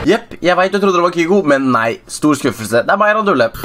Jepp, jeg vet du trodde det var Kygo, men nei, stor skuffelse. Det bare å dulle.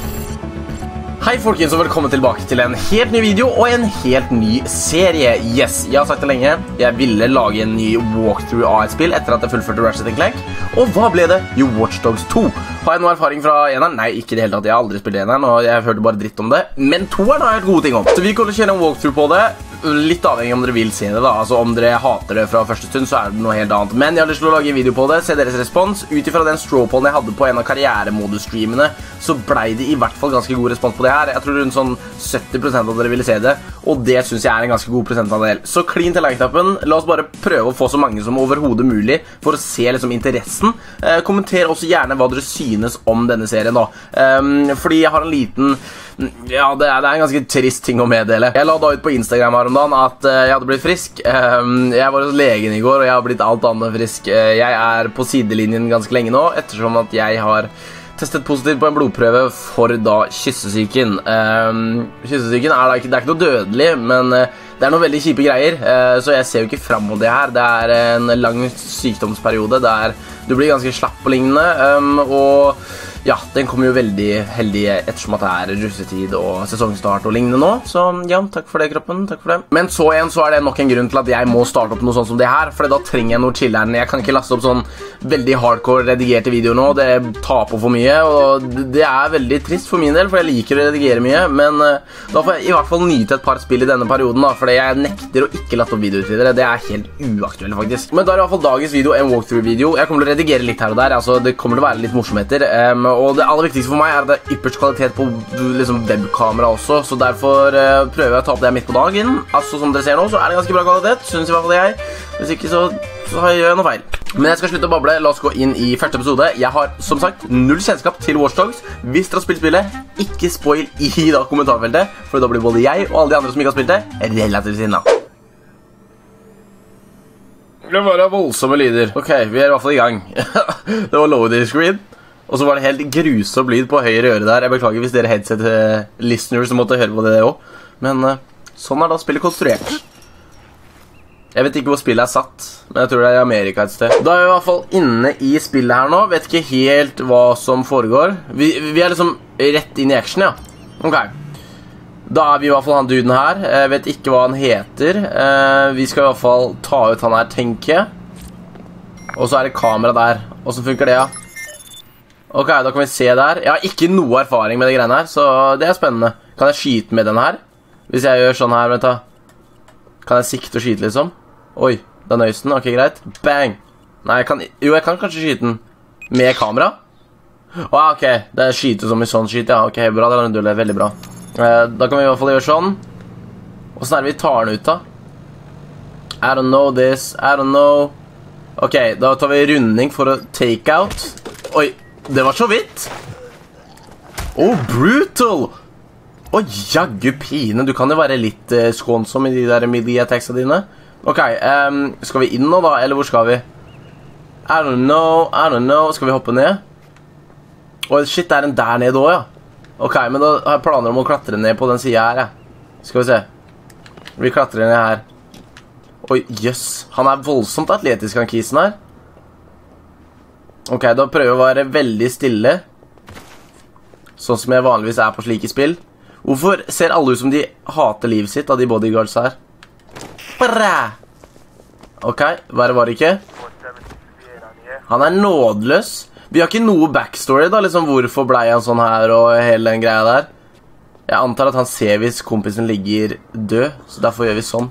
Hei folkens, og velkommen tilbake til en helt ny video og en helt ny serie. Yes, jeg har sagt det lenge. Jeg ville lage en ny walkthrough av et spill etter at jeg fullførte Ratchet & Clank. Og hva ble det? Jo, Watch Dogs 2. Har jeg noe erfaring fra eneren? Nei, ikke det hele tatt. Jeg har aldri spilt eneren, og jeg hørte bare dritt om det. Men toeren har jeg hørt gode ting om. Så vi kommer til å kjøre en walkthrough på det. Litt avhengig om dere vil se det da. Altså om dere hater det fra første stund, så er det noe helt annet. Men jeg har lyst til å lage en video på det, se deres respons. Ut ifra den strawpollen jeg hadde på en av karrieremodus-streamene, så ble det i hvert fall ganske god respons på det her. Jeg tror rundt sånn 70% av dere ville se det, og det synes jeg er en ganske god prosentandel. Så klin til like-knappen. La oss bare prøve å få så mange som overhodet mulig for å se liksom interessen. Kommenter også gjerne hva dere synes om denne serien da. Fordi jeg har en liten... Ja, det er en ganske trist ting å meddele. Jeg la da ut på Instagram her om dagen at jeg hadde blitt frisk. Jeg var hos legen i går, og jeg har blitt alt annet enn frisk. Jeg er på sidelinjen ganske lenge nå, ettersom at jeg har testet positivt på en blodprøve for da kyssesyken. Kyssesyken er da ikke, det er ikke noe dødelig, men det er noen veldig kjipe greier, så jeg ser jo ikke frem mot det her. Det er en lang sykdomsperiode der du blir ganske slapp og lignende, og ja, den kommer jo veldig heldig ettersom at det er russetid og sesongstart og lignende nå. Så ja, takk for det kroppen, takk for det. Men så igjen så er det nok en grunn til at jeg må starte opp noe sånt som det her, for da trenger jeg noe chilleren. Jeg kan ikke laste opp sånn veldig hardcore redigerte videoer nå, det tar på for mye, og det er veldig trist for min del, for jeg liker å redigere mye, men da får jeg i hvert fall nyte et par spill i denne perioden da, for jeg nekter å ikke laste opp videoer videre. Det er helt uaktuelt faktisk. Men da er i hvert fall dagens video en walkthrough-video. Jeg kommer til å redigere litt her og der, altså det kommer til å være litt morsomheter, og det aller viktigste for meg er at det er ypperst kvalitet på liksom, webkamera også, så derfor prøver jeg å ta opp det midt på dagen. Altså som dere ser nå, så er det ganske bra kvalitet, synes i hvert fall jeg. Hvis ikke så gjør jeg noe feil. Men jeg skal slutte å bable, la oss gå inn i første episode. Jeg har som sagt null kjennskap til Watch Dogs. Hvis dere har spilt spillet, ikke spoil i da kommentarfeltet, for da blir både jeg og alle de andre som ikke har spilt det relativt sinna. Det var voldsomme lyder. Ok, vi er i hvert fall i gang. Det var loading screen. Og så var det helt grusom lyd på høyre øre der. Jeg beklager hvis dere headset-listeners som måtte høre på det også. Men sånn er da spillet konstruert. Jeg vet ikke hvor spillet er satt, men jeg tror det er i Amerika et sted. Da er vi i hvert fall inne i spillet her nå. Vet ikke helt hva som foregår. Vi er liksom rett inn i action, ja. Ok. Da er vi i hvert fall han duden her. Jeg vet ikke hva han heter. Vi skal i hvert fall ta ut han her, tenker jeg. Og så er det kamera der. Hvordan funker det, ja? Ok, da kan vi se der. Jeg har ikke noe erfaring med det greiene her, så det er spennende. Kan jeg skyte med den her? Hvis jeg gjør sånn her, vet du. Kan jeg sikte og skyte liksom? Oi, den øysten, ok, greit. Bang! Nei, jeg kan kanskje skyte den med kamera. Ok, det er skyte som i sånn skyte, ja. Ok, bra, det er en veldig bra. Da kan vi i hvert fall gjøre sånn. Og så er det vi tar den ut da. I don't know this, I don't know. Ok, da tar vi runding for å take out. Oi. Det var så vidt. Brutal. Jaggu pine. Du kan jo være litt skånsom i de der melee-attacksa dine. Ok, skal vi inn nå da, eller hvor skal vi? I don't know. Skal vi hoppe ned? Shit, det er en der nede også, ja. Ok, men da har jeg planer om å klatre ned på den siden her, ja. Skal vi se. Vi klatrer ned her. Jøss. Han er voldsomt atletisk, han kisen her. Ok, da prøver jeg å være veldig stille. Sånn som jeg vanligvis er på slike spill. Hvorfor ser alle ut som de hater livet sitt av de bodyguards her? Bra! Ok, verre var det ikke. Han er nådeløs. Vi har ikke noe backstory da, liksom hvorfor ble han sånn her og hele den greia der. Jeg antar at han ser hvis kompisen ligger død, så derfor gjør vi sånn.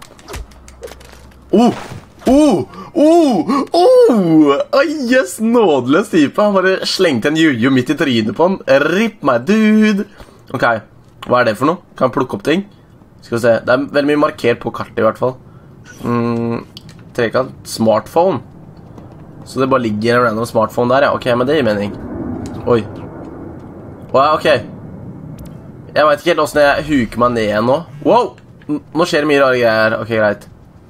Yes, nådeløs type. Han bare slengte en juju midt i trynet på han. Rip meg, dude. Ok, hva er det for noe? Kan jeg plukke opp ting? Skal vi se, det er veldig mye markert på kartet i hvert fall. Trekant, smartphone. Så det bare ligger en random smartphone der, ja. Ok, men det gir mening. Oi. Ok. Jeg vet ikke helt hvordan jeg huker meg ned igjen nå. Wow, nå skjer det mye rare greier. Ok, greit.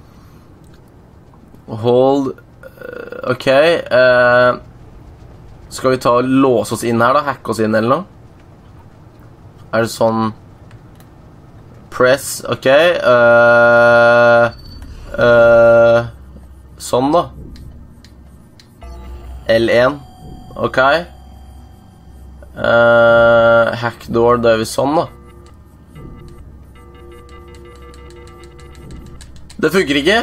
Hold. Ok. Skal vi ta og låse oss inn her da? Hacke oss inn eller noe? Er det sånn? Press, ok. Sånn da. L1. Ok. Hack door, da gjør vi sånn da. Det funker ikke.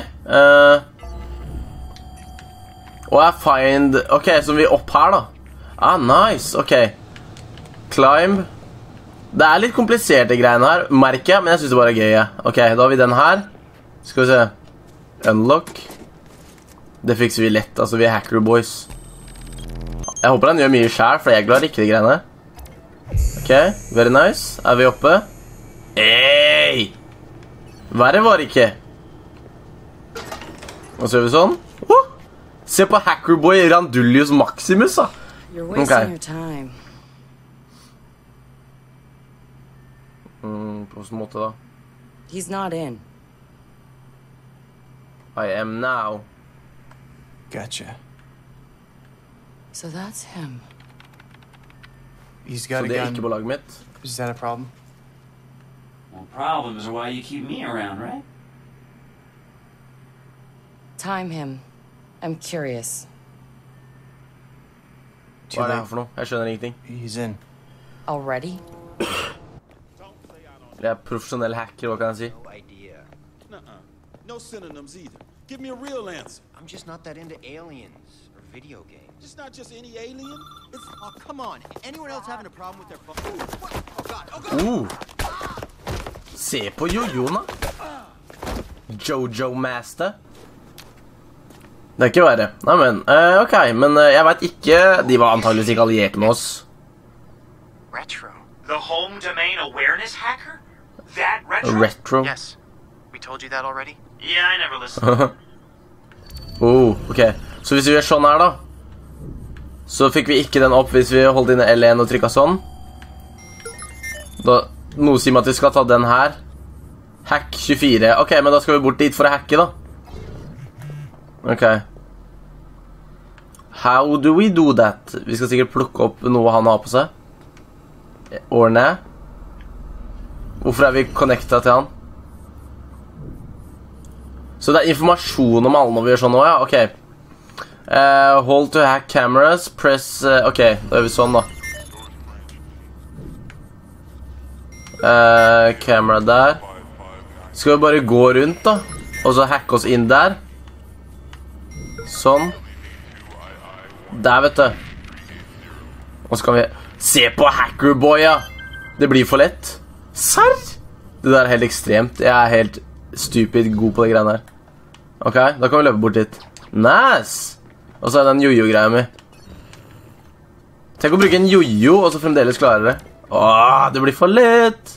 Og jeg find... Ok, så vi er opp her da. Ah, nice, ok. Climb. Det er litt kompliserte greiene her, merker jeg, men jeg synes det bare er gøy, ja. Ok, da har vi den her. Skal vi se. Unlock. Det fikser vi lett, altså vi er hacker boys. Jeg håper den gjør mye selv, for jeg klarer ikke de greiene. Ok, very nice. Er vi oppe? Hey! Verre var det ikke. Og så gjør vi sånn. Se på hackerboy Randullius Maximus, da. You're wasting your time. På sånn måte, da. He's not in. I am now. Gotcha. So that's him. He's got Så a det er gun. ikke på laget mitt. Is that a problem? Well, problems are why you keep me around, right? Time him. I'm curious. Hva er det her for noe? Jeg skjønner ingenting. He's in. Already? Jeg er profesjonell hacker, hva kan jeg si? No idea. No synonyms either. Give me a real answer. I'm just not that into aliens or video games. It's not just any alien. It's Oh, come on. Anyone else having a problem with their phone? What? Oh, God. Oh, God. Se på Jojo, da. Jojo Master. Det er ikke verre. Nei, men, ok, men jeg vet ikke, de var antageligvis ikke alliert med oss. Retro. The home domain awareness hacker? That retro? Retro. Yes. We told you that already? Yeah, I never listened. Ok. Så hvis vi gjør sånn her da, så fikk vi ikke den opp hvis vi holdt inne L1 og trykket sånn. Da, noe sier meg at vi skal ta den her. Hack 24. Ok, men da skal vi bort dit for å hacke da. Ok. How do we do that? Vi skal sikkert plukke opp noe han har på seg. Ordne. Hvorfor er vi connectet til han? Så det er informasjon om alle når vi gjør sånn nå, ja? Ok. Hold to hack cameras. Press... ok, da gjør vi sånn da. Camera der. Skal vi bare gå rundt da? Og så hacke oss inn der. Sånn. Der, vet du. Og så kan vi... Se på hackerboy, ja! Det blir for lett. Serr? Det der er helt ekstremt. Jeg er helt stupid god på de greiene her. Ok, da kan vi løpe bort dit. Nice! Og så er det en jojo-greia mi. Tenk å bruke en jojo, og så fremdeles klarer det. Åh, det blir for lett!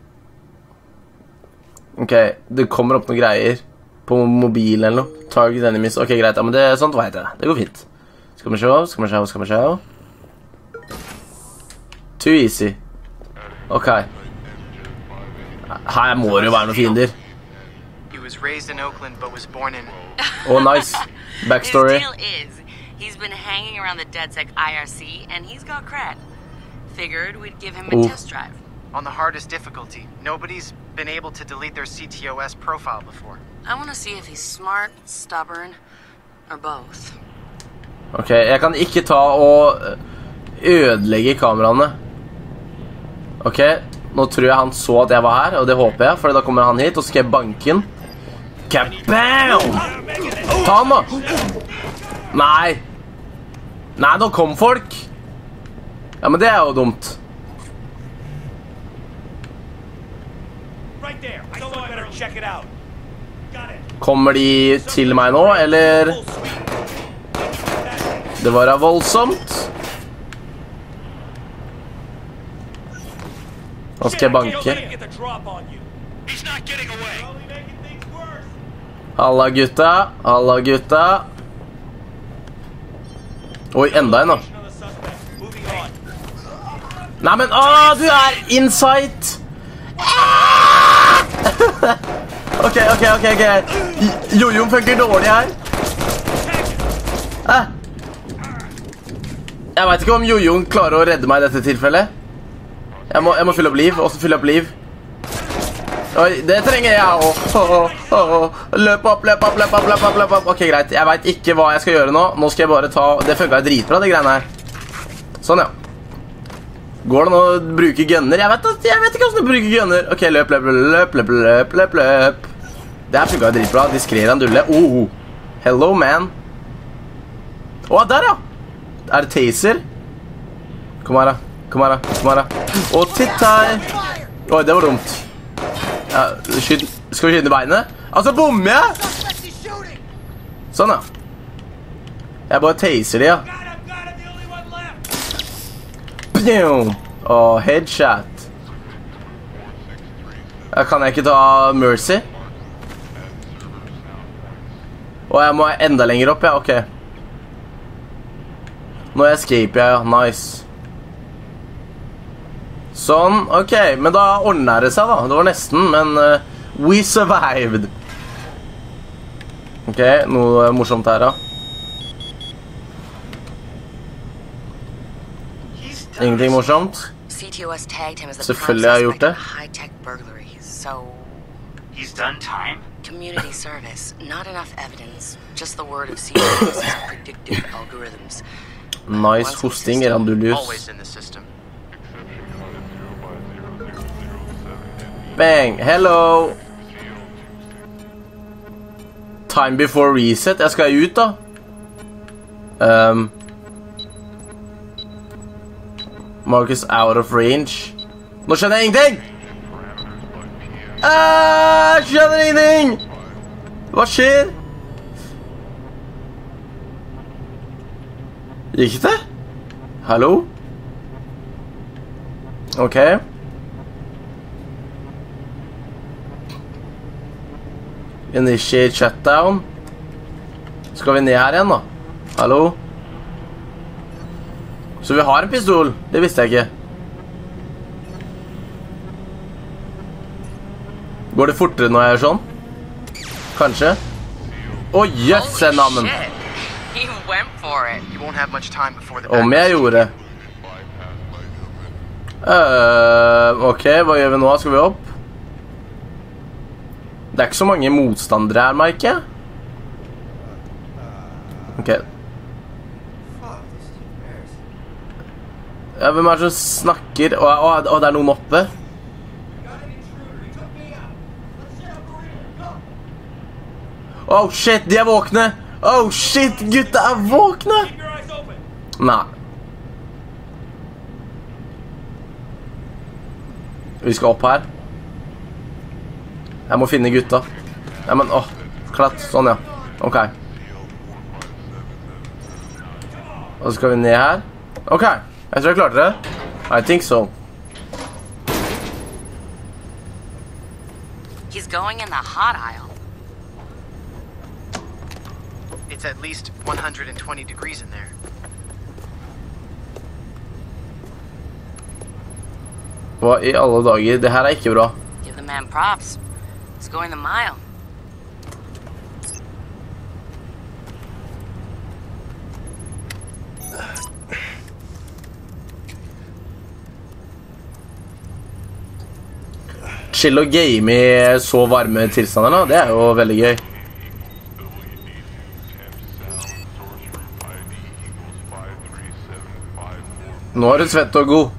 Ok, det kommer opp noen greier på mobilen eller noe. Target enemies. Ok, greit, ja, men det er sånt vet jeg. Det går fint. Skal vi se. Too easy. Ok. Her må det jo være noen fiender. He was raised in Oakland, but was born in... Oh, nice. Backstory. His deal is, he's been hanging around the DedSec IRC, and he's got cred. Figured we'd give him a test drive. On the hardest difficulty. Nobody's been able to delete their CTOS profile before. I want to see if he's smart, stubborn, or both. Ok, jeg kan ikke ta og ødelegge kameraene. Ok, nå tror jeg han så at jeg var her, og det håper jeg, for da kommer han hit, og så skal jeg banke den. Kabam! Ta han da! Nei! Nei, nå kom folk! Ja, men det er jo dumt. Kommer de til meg nå, eller? Det var voldsomt. Nå skal jeg banke. Halla gutta, halla gutta. Oi, enda en da. Nei, men, du er insight. Ok. Jojo funker dårlig her. Jeg vet ikke om Jojo klarer å redde meg i dette tilfellet. Jeg må fylle opp liv, også fylle opp liv. Oi, det trenger jeg også. Løp opp. Ok, greit. Jeg vet ikke hva jeg skal gjøre nå. Nå skal jeg bare ta... Det funket dritbra, det greiene her. Sånn, ja. Går det nå å bruke gunner? Jeg vet ikke hvordan du bruker gunner. Ok, løp. Det her funket dritbra. Diskrer en dulle. Hello, man. Der, ja. Er det taser? Kom her, da. Titt her. Oi, det var dumt. Ja, skal vi skyte i beinet? Altså, bommer jeg? Sånn, ja. Jeg bare taser de, ja. Headshot. Kan jeg ikke ta Mercy? Jeg må enda lenger opp, ja. Ok. Nå escaper jeg, ja. Nice. Sånn, ok. Men da ordnet det seg, da. Det var nesten, men we survived. Ok, noe morsomt her, da. Ingenting morsomt. Selvfølgelig har jeg gjort det. He's done time? Community service. Not enough evidence. Just the word of CTOS's predictive algorithms. Nice hosting, Randulius. Always in the system. Bang, hello. Time before reset. Jeg skal ut, da. Marcus out of range. Nå skjønner jeg ingenting! Skjønner ingenting! Hva skjer? Gikk det? Hallo? Ok. Initiate shutdown. Skal vi ned her igjen, da? Hallo? Så vi har en pistol. Det visste jeg ikke. Går det fortere når jeg gjør sånn? Kanskje? Jøsse navn. He went for it. You won't have much time before the Om jeg gjorde. Ok, hva gjør vi nå? Skal vi opp? Det er ikke så mange motstandere her, merker jeg. Ok. Ja, hvem er det som snakker? Det er noen oppe. Oh shit, de er våkne. Oh shit, gutta er våkne. Nei. Vi skal opp her. Jeg må finne gutta. Nei, men, klatt. Sånn, ja. Ok. Og så skal vi ned her. Ok. Jeg tror jeg klarte det. I think so. He's going in the hot aisle. It's at least 120 degrees in there. Hva i alle dager? Det her er ikke bra. Give the man props. He's going the mile. Chill og game i så varme tilstander da. Det er jo veldig gøy. Nå er du svett og god.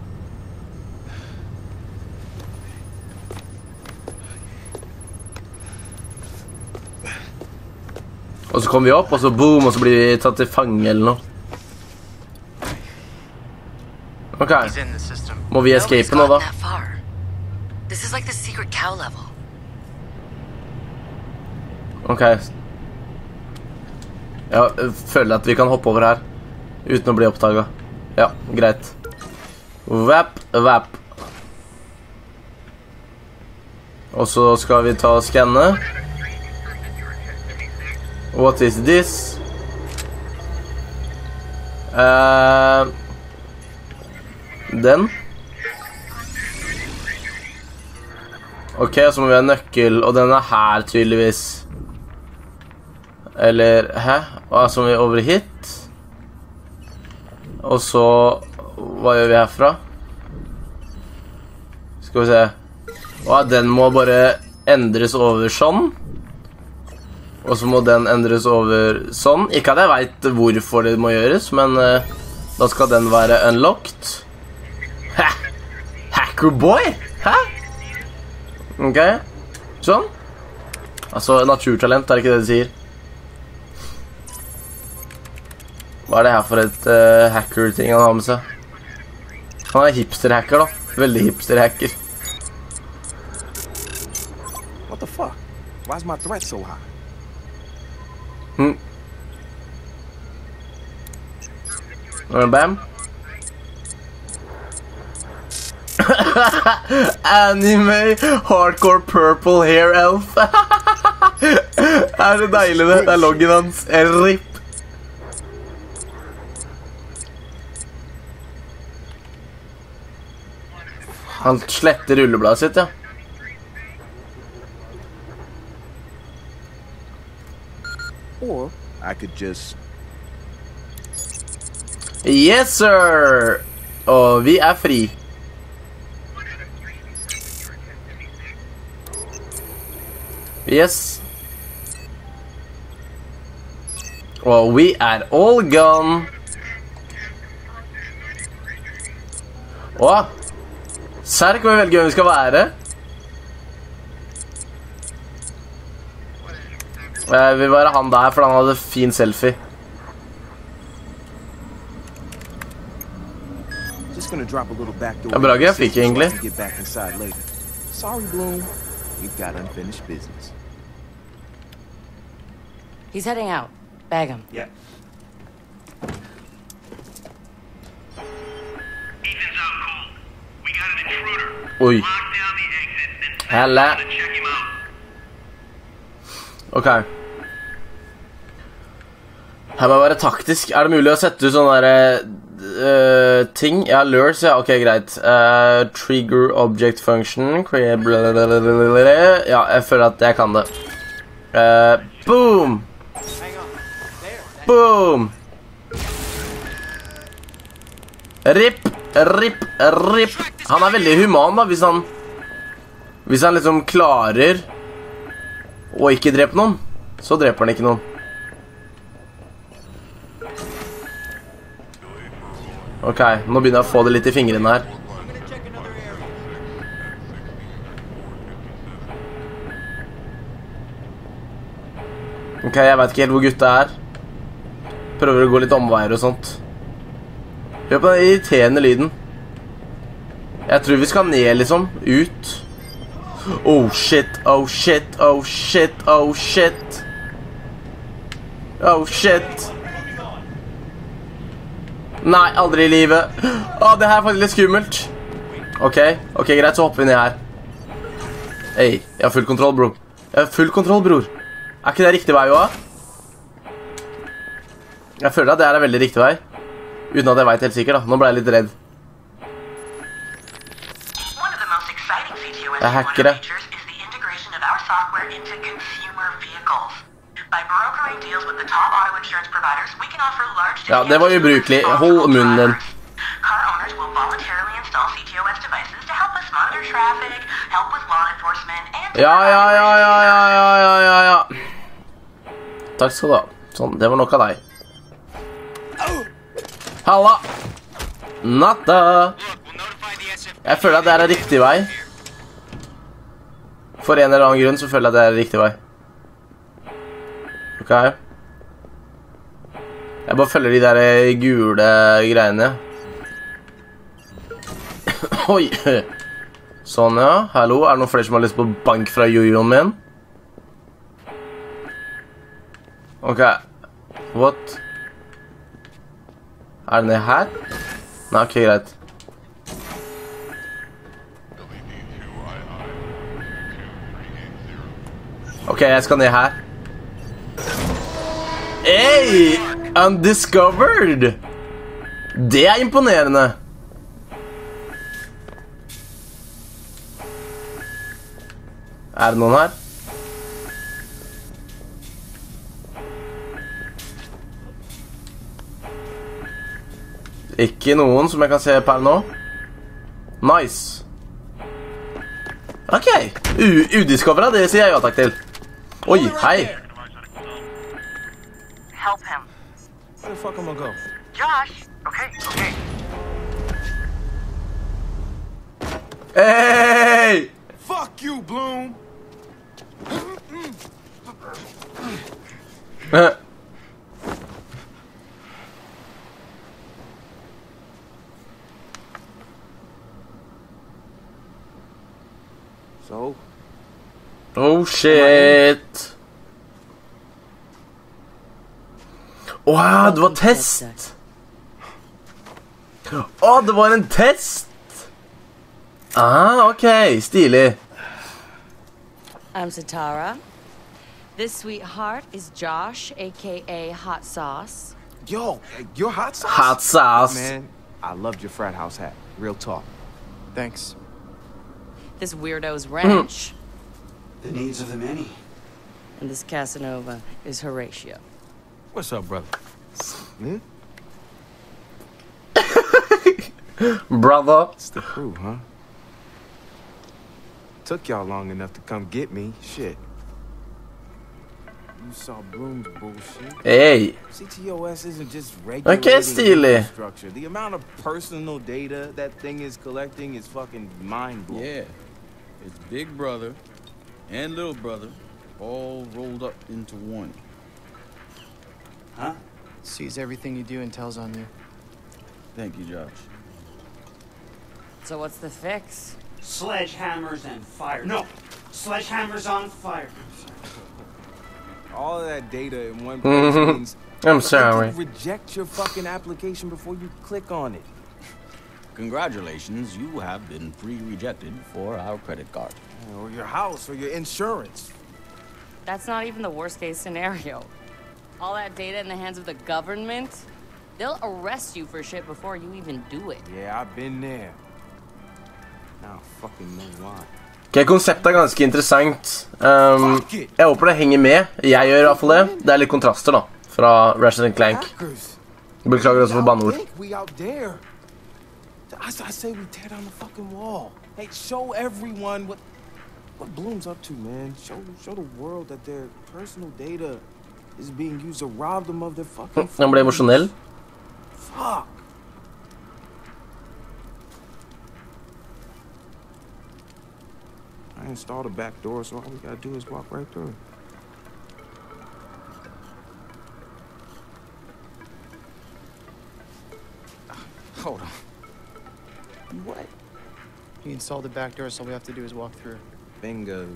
Og så kommer vi opp, og så boom, og så blir vi tatt til fange eller noe. Ok. Må vi escape nå da? This is like the secret cow level. Ok. Jeg føler at vi kan hoppe over her uten å bli oppdaget. Ja, greit. Vap. Og så skal vi ta og skanne. What is this? Den. Ok, så må vi ha nøkkel, og den er her tydeligvis. Eller, hæ? Så må vi over hit. Og så, hva gjør vi herfra? Skal vi se. Den må bare endres over sånn. Og så må den endres over sånn. Ikke at jeg vet hvorfor det må gjøres, men Da skal den være unlocked. Hæ? Hackerboy? Hæ? Ok. Sånn. Altså, naturtalent, er ikke det de sier. Hva er det her for et hacker-ting han har med seg? Han er hipster-hacker da. Veldig hipster-hacker. What the fuck? Why's my threat so high? Bam. Anime hardcore purple hair elf. Er det deilig det? Det er loggen hans. RIP. Han sletter rullebladet sitt, ja. Or I could just... Yes, sir! Og vi er fri. Yes. Og we are all gone. Åh! Serr, kan vi velge hvem vi skal være? Jeg vil være han der, for han hadde fin selfie. Ja, bra grafikk, egentlig. Sorry, Bloom. We've got unfinished business. He's heading out. Bag him. Yeah. Ethan's out cold. We got an intruder. Oi. Lock down the exit, then Hella. check him out. Ok. Her må jeg være taktisk. Er det mulig å sette ut sånne der ting? Ja, lures, ja. Ok, greit. Trigger object function. Create blablabla. Ja, jeg føler at jeg kan det. Boom! Boom! Rip, rip, rip. Han er veldig human da, hvis han liksom klarer å ikke drepe noen, så dreper han ikke noen. Ok, nå begynner jeg å få det litt i fingrene her. Ok, jeg vet ikke helt hvor gutta er. Prøver å gå litt omveier og sånt. Hør på den irriterende lyden. Jeg tror vi skal ned liksom, ut. Oh shit, oh shit, oh shit, oh shit. Oh shit. Nei, aldri i livet. Åh, det her er faktisk litt skummelt. Ok, greit, så hopper vi ned her. Hei, jeg har full kontroll, bro. Jeg har full kontroll, bror. Er ikke det riktig vei også? Jeg føler at det er veldig riktig vei. Uten at jeg vet helt sikkert da. Nå ble jeg litt redd. Jeg hacker det. Ja, det var ubrukelig. Hold munnen din. Ja. Takk skal du ha. Sånn, det var nok av deg. Halla! Natta! Jeg føler at det er riktig vei. For en eller annen grunn så føler jeg at det er riktig vei. Ok. Jeg bare følger de der gule greiene. Oi! Sånn, ja. Hallo, er det noen flere som har lyst på bank fra jojoen min? Ok. What? Er det ned her? Nei, ok, greit. Ok, jeg skal ned her. Hey! Undiscovered! Det er imponerende. Er det noen her? Ikke noen som jeg kan se per nå. Nice. Ok. Udiscovera, det sier jeg ja takk til. Oi, hei. Help him. Where the fuck am I go? Josh. Okay, okay. Hey! Fuck you, Bloom! So? Oh shit. Wow, det var test. Åh, det var en test. Ah, ok, stilig. I'm Satara. This sweetheart is Josh, aka Hot Sauce. Yo, your hot sauce? Hot sauce. Man, I loved your frat house hat. Real talk. Thanks. This weirdo's Wrench. The needs of the many. And this Casanova is Horatio. What's up, brother? Hmm? Brother. It's the crew, huh? Took y'all long enough to come get me. Shit. You saw Bloom's bullshit. Hey. CTOS isn't just regulating Okay, stilig. infrastructure. The amount of personal data that thing is collecting is fucking mind-blowing. Yeah. It's Big Brother and Little Brother all rolled up into one. Huh? Sees everything you do and tells on you. Thank you, Josh. So what's the fix? Sledgehammers and fire. No! Sledgehammers on fire. All of that data in one place means I'm you sorry. can reject your fucking application before you click on it. Congratulations, you have been pre-rejected for our credit card. Or your house, or your insurance. That's not even the worst case scenario. All that data in the hands of the government, they'll arrest you for shit before you even do it. Yeah, I've been there. Now I fucking know why. Ok, konseptet ganske interessant. Jeg håper det henger med. Jeg gjør I hvert fall det. Det litt kontraster da, fra Ratchet & Clank. Beklager også for banneord. We out there. I say we tear down the fucking wall. Hey, show everyone what Bloom's up to, man. Show the world that their personal data is being used to rob them of their fucking Han ble emosjonell. Fuck. I installed a back door, so all we gotta do is walk right through it. Hold on. What? He installed the back door, so all we have to do is walk through. Bingo.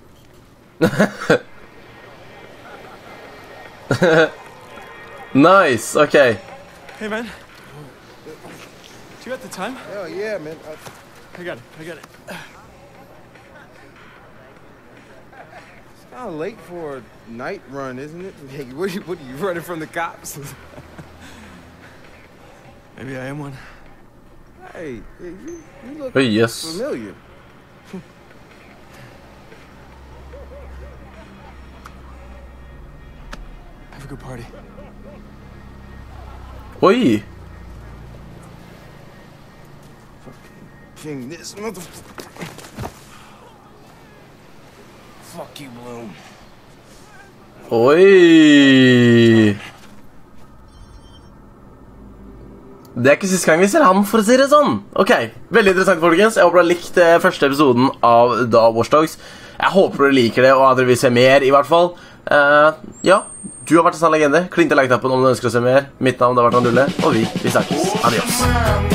Nice, okay. Hey, man. Do you got the time? Hell yeah, man. I got it. It's kind of late for a night run, isn't it? Hey, what are you running from the cops? Maybe I am one. Hey, you look Oh, yes. familiar. Have a good party. Oi. King, this motherfucker. Fuck you, Bloom. Oi. Det ikke siste gang vi ser han, for å si det sånn. Ok, veldig interessant, folkens. Jeg håper dere likte første episoden av Da Watch Dogs. Jeg håper dere liker det, og at dere vil se mer, I hvert fall. Ja, du har vært en sann legende. Klink til like-tappen om du ønsker å se mer. Mitt navn har vært Andrulle, og vi snakkes. Adios.